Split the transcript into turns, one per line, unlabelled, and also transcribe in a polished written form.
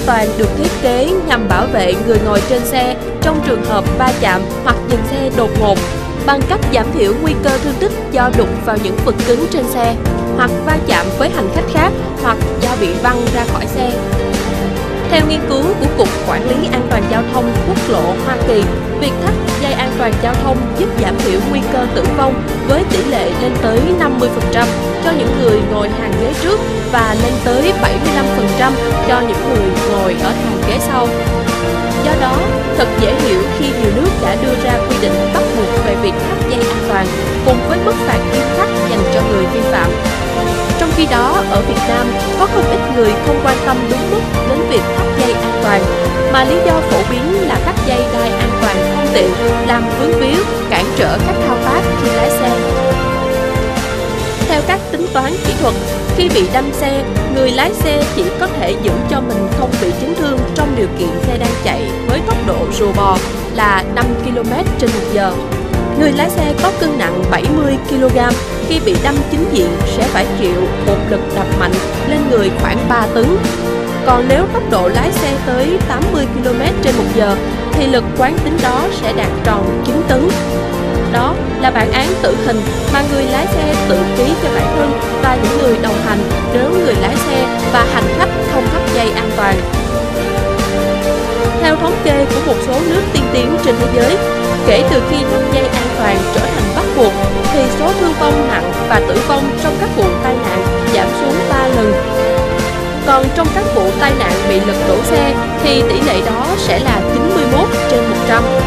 toàn được thiết kế nhằm bảo vệ người ngồi trên xe trong trường hợp va chạm hoặc dừng xe đột ngột, bằng cách giảm thiểu nguy cơ thương tích do đụng vào những vật cứng trên xe, hoặc va chạm với hành khách khác, hoặc do bị văng ra khỏi xe. Theo nghiên cứu của Cục Quản lý An toàn Giao thông Quốc lộ Hoa Kỳ, việc thắt dây an toàn giao thông giúp giảm thiểu nguy cơ tử vong với tỷ lệ lên tới 50% cho những người ngồi hàng ghế trước và lên tới 75% cho những người ngồi ở hàng ghế sau. Do đó, thật dễ hiểu khi nhiều nước đã đưa ra quy định bắt buộc về việc thắt dây an toàn cùng với mức phạt nghiêm khắc dành cho người vi phạm. Trong khi đó, ở Việt Nam, có không ít người không quan tâm đúng mức đến việc thắt dây an toàn, mà lý do phổ biến là thắt dây đai an toàn không tiện, làm vướng víu, cản trở các thao tác khi lái xe. Theo các tính toán kỹ thuật, khi bị đâm xe, người lái xe chỉ có thể giữ cho mình không bị chấn thương trong điều kiện xe đang chạy với tốc độ rùa bò là 5 km/h. Người lái xe có cân nặng 70 kg khi bị đâm chính diện sẽ phải chịu một lực đập mạnh lên người khoảng 3 tấn. Còn nếu tốc độ lái xe tới 80 km/h thì lực quán tính đó sẽ đạt tròn 9 tấn. Đó là bản án tử hình mà người lái xe tự ký cho bản thân và những người đồng hành nếu người lái xe và hành khách không thắt dây an toàn. Theo thống kê của một số nước tiên tiến trên thế giới, kể từ khi thắt dây an toàn trở thành bắt buộc, thì số thương vong nặng và tử vong trong các vụ tai nạn giảm xuống 3 lần. Còn trong các vụ tai nạn bị lật đổ xe thì tỷ lệ đó sẽ là 91/100.